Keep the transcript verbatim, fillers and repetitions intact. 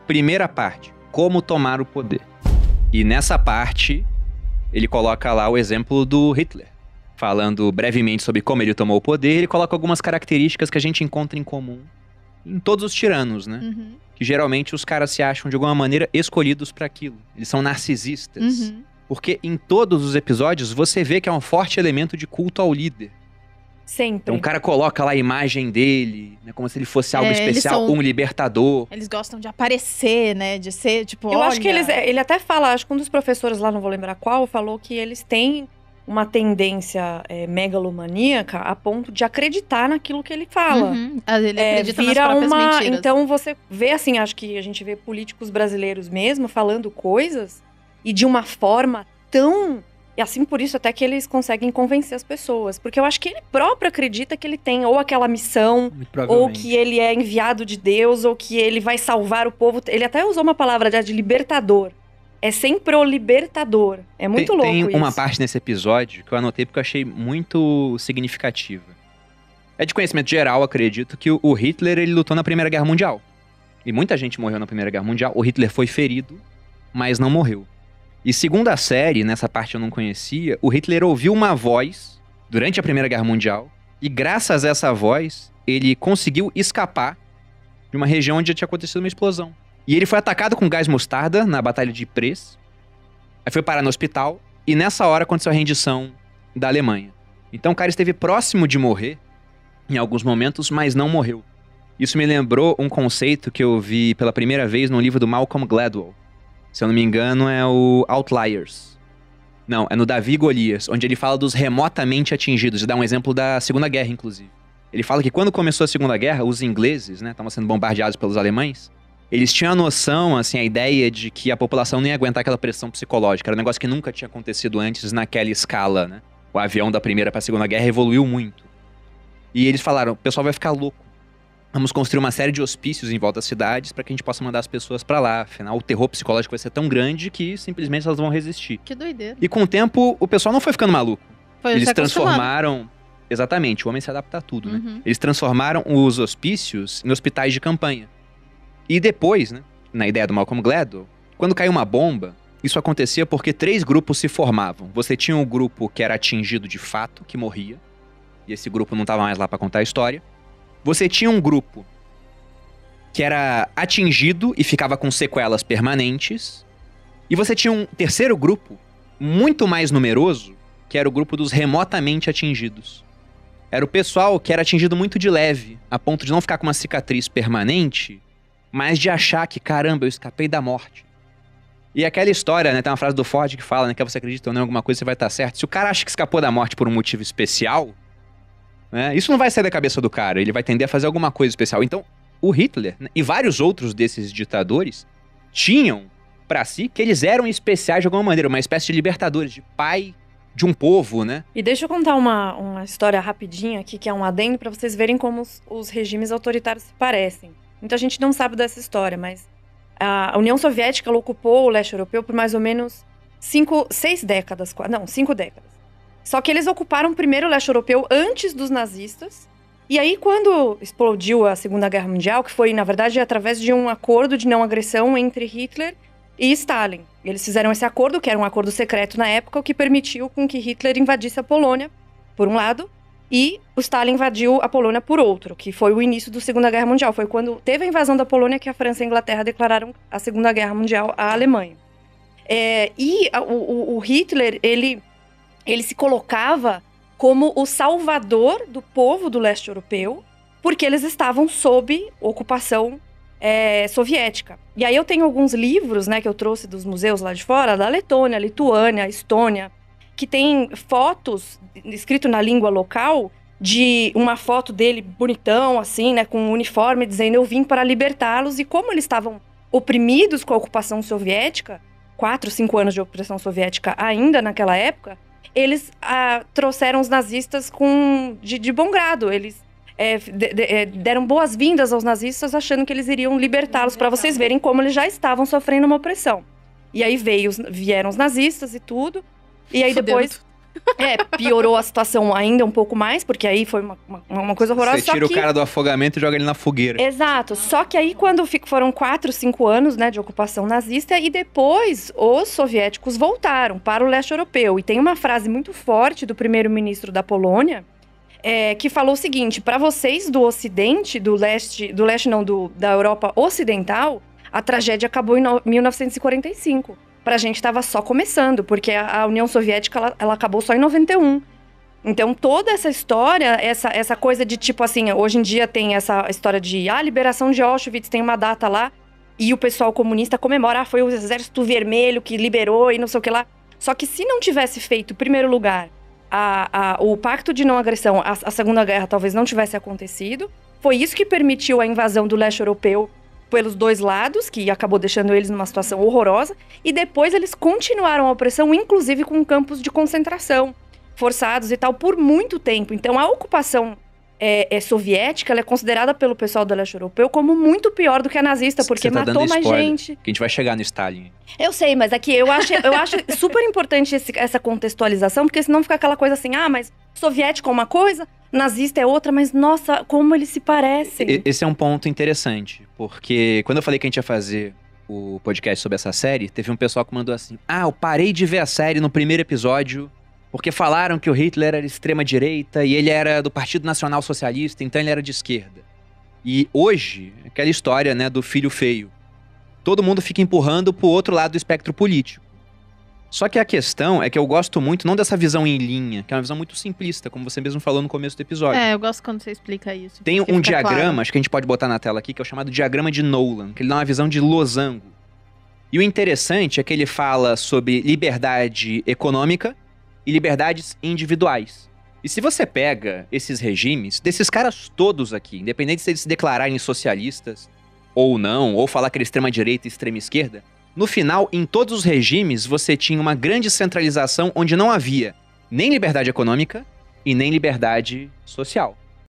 primeira parte, como tomar o poder. E nessa parte, ele coloca lá o exemplo do Hitler. Falando brevemente sobre como ele tomou o poder, ele coloca algumas características que a gente encontra em comum em todos os tiranos, né? Uhum. Que geralmente os caras se acham de alguma maneira escolhidos para aquilo. Eles são narcisistas. Uhum. Porque em todos os episódios você vê que é um forte elemento de culto ao líder. Sempre. Então o cara coloca lá a imagem dele, né, como se ele fosse algo É, eles especial, são- um libertador. Eles gostam de aparecer, né? De ser, tipo, Eu olha... acho que eles. Ele até fala, acho que um dos professores lá, não vou lembrar qual, falou que eles têm uma tendência é, megalomaníaca a ponto de acreditar naquilo que ele fala. Uhum. Ah, Ele É, acredita nas vira próprias uma. mentiras. Então você vê assim, acho que a gente vê políticos brasileiros mesmo falando coisas e de uma forma tão. E assim, por isso até que eles conseguem convencer as pessoas. Porque eu acho que ele próprio acredita que ele tem ou aquela missão, Muito ou provavelmente. que ele é enviado de Deus, ou que ele vai salvar o povo. Ele até usou uma palavra já de libertador. É sempre o libertador. É muito tem, louco tem isso. uma parte nesse episódio que eu anotei porque eu achei muito significativa. É de conhecimento geral, acredito, que o- o Hitler ele lutou na Primeira Guerra Mundial. E muita gente morreu na Primeira Guerra Mundial. O Hitler foi ferido, mas não morreu. E segundo a série, nessa parte eu não conhecia, o Hitler ouviu uma voz durante a Primeira Guerra Mundial e graças a essa voz, ele conseguiu escapar de uma região onde tinha acontecido uma explosão. E ele foi atacado com gás mostarda na Batalha de Ypres. Aí foi parar no hospital e nessa hora aconteceu a rendição da Alemanha. Então o cara esteve próximo de morrer em alguns momentos, mas não morreu. Isso me lembrou um conceito que eu vi pela primeira vez no livro do Malcolm Gladwell. Se eu não me engano, é o Outliers. Não, é no Davi e Golias, onde ele fala dos remotamente atingidos. E dá um exemplo da Segunda Guerra, inclusive. Ele fala que quando começou a Segunda Guerra, os ingleses, né, estavam sendo bombardeados pelos alemães, eles tinham a noção, assim, a ideia de que a população não ia aguentar aquela pressão psicológica. Era um negócio que nunca tinha acontecido antes naquela escala, né? O avião da Primeira para a Segunda Guerra evoluiu muito. E eles falaram, o pessoal vai ficar louco. Vamos construir uma série de hospícios em volta das cidades para que a gente possa mandar as pessoas para lá. Afinal, o terror psicológico vai ser tão grande que simplesmente elas vão resistir. Que doideira. E com o tempo, o pessoal não foi ficando maluco. Foi Eles se acostumando. transformaram... Exatamente, o homem se adapta a tudo, né? Uhum. Eles transformaram os hospícios em hospitais de campanha. E depois, né, na ideia do Malcolm Gladwell, quando caiu uma bomba, isso acontecia porque três grupos se formavam. Você tinha um grupo que era atingido de fato, que morria. E esse grupo não estava mais lá para contar a história. Você tinha um grupo que era atingido e ficava com sequelas permanentes. E você tinha um terceiro grupo, muito mais numeroso, que era o grupo dos remotamente atingidos. Era o pessoal que era atingido muito de leve, a ponto de não ficar com uma cicatriz permanente, mas de achar que, caramba, eu escapei da morte. E aquela história, né, tem uma frase do Ford que fala, né, que você acredita ou não em alguma coisa, você vai estar certo. Se o cara acha que escapou da morte por um motivo especial, né, isso não vai sair da cabeça do cara, ele vai tender a fazer alguma coisa especial. Então, o Hitler, né, e vários outros desses ditadores tinham pra si que eles eram especiais de alguma maneira, uma espécie de libertadores, de pai de um povo, né? E deixa eu contar uma, uma história rapidinha aqui, que é um adendo, pra vocês verem como os, os regimes autoritários se parecem. Muita gente não sabe dessa história, mas a União Soviética ela ocupou o leste europeu por mais ou menos cinco, seis décadas, não, cinco décadas. Só que eles ocuparam primeiro o leste europeu antes dos nazistas. E aí, quando explodiu a Segunda Guerra Mundial, que foi, na verdade, através de um acordo de não agressão entre Hitler e Stalin. Eles fizeram esse acordo, que era um acordo secreto na época, o que permitiu com que Hitler invadisse a Polônia, por um lado, e o Stalin invadiu a Polônia por outro, que foi o início da Segunda Guerra Mundial. Foi quando teve a invasão da Polônia que a França e a Inglaterra declararam a Segunda Guerra Mundial à Alemanha. É, e a, o, o Hitler, ele, ele se colocava como o salvador do povo do leste europeu, porque eles estavam sob ocupação É, soviética. E aí eu tenho alguns livros, né, que eu trouxe dos museus lá de fora, da Letônia, Lituânia, Estônia, que tem fotos, escrito na língua local, de uma foto dele bonitão, assim, né, com um uniforme, dizendo eu vim para libertá-los. E como eles estavam oprimidos com a ocupação soviética, quatro, cinco anos de ocupação soviética ainda naquela época, eles ah, trouxeram os nazistas com, de, de bom grado. Eles É, de, de, é, deram boas-vindas aos nazistas, achando que eles iriam libertá-los, para vocês verem como eles já estavam sofrendo uma opressão. E aí veio, vieram os nazistas e tudo. E aí Fudeu depois tudo. É, piorou a situação ainda um pouco mais, porque aí foi uma, uma, uma coisa horrorosa. Você tira só que... o cara do afogamento e joga ele na fogueira. Exato, só que aí quando fico, foram quatro, cinco anos, né, de ocupação nazista, e depois os soviéticos voltaram para o leste europeu. E tem uma frase muito forte do primeiro-ministro da Polônia, é, que falou o seguinte: para vocês do Ocidente, do leste, do leste não, do, da Europa Ocidental, a tragédia acabou em no, mil novecentos e quarenta e cinco. Pra gente estava só começando, porque a, a União Soviética, ela, ela acabou só em noventa e um. Então, toda essa história, essa, essa coisa de tipo assim, hoje em dia tem essa história de, ah, liberação de Auschwitz, tem uma data lá, e o pessoal comunista comemora, ah, foi o Exército Vermelho que liberou e não sei o que lá. Só que se não tivesse feito, em primeiro lugar, a, a, o pacto de não agressão, a, a Segunda Guerra talvez não tivesse acontecido, foi isso que permitiu a invasão do leste europeu pelos dois lados, que acabou deixando eles numa situação horrorosa, e depois eles continuaram a opressão, inclusive com campos de concentração, forçados e tal, por muito tempo. Então, a ocupação é, é soviética, ela é considerada pelo pessoal do leste europeu como muito pior do que a nazista, porque Você tá matou dando mais spoiler, gente. Que a gente vai chegar no Stalin. Eu sei, mas aqui eu acho, eu acho super importante esse, essa contextualização, porque senão fica aquela coisa assim, ah, mas soviético é uma coisa, nazista é outra, mas nossa, como eles se parecem. E- Esse é um ponto interessante, porque quando eu falei que a gente ia fazer o podcast sobre essa série, teve um pessoal que mandou assim: ah, eu parei de ver a série no primeiro episódio porque falaram que o Hitler era extrema-direita e ele era do Partido Nacional Socialista, então ele era de esquerda. E hoje, aquela história, né, do filho feio. Todo mundo fica empurrando pro outro lado do espectro político. Só que a questão é que eu gosto muito, não dessa visão em linha, que é uma visão muito simplista, como você mesmo falou no começo do episódio. É, eu gosto quando você explica isso. Tem porque um fica diagrama, claro. acho que a gente pode botar na tela aqui, que é o chamado diagrama de Nolan, que ele dá uma visão de losango. E o interessante é que ele fala sobre liberdade econômica e liberdades individuais. E se você pega esses regimes, desses caras todos aqui, independente se eles se declararem socialistas ou não, ou falar que era extrema-direita e extrema-esquerda, no final, em todos os regimes, você tinha uma grande centralização onde não havia nem liberdade econômica e nem liberdade social.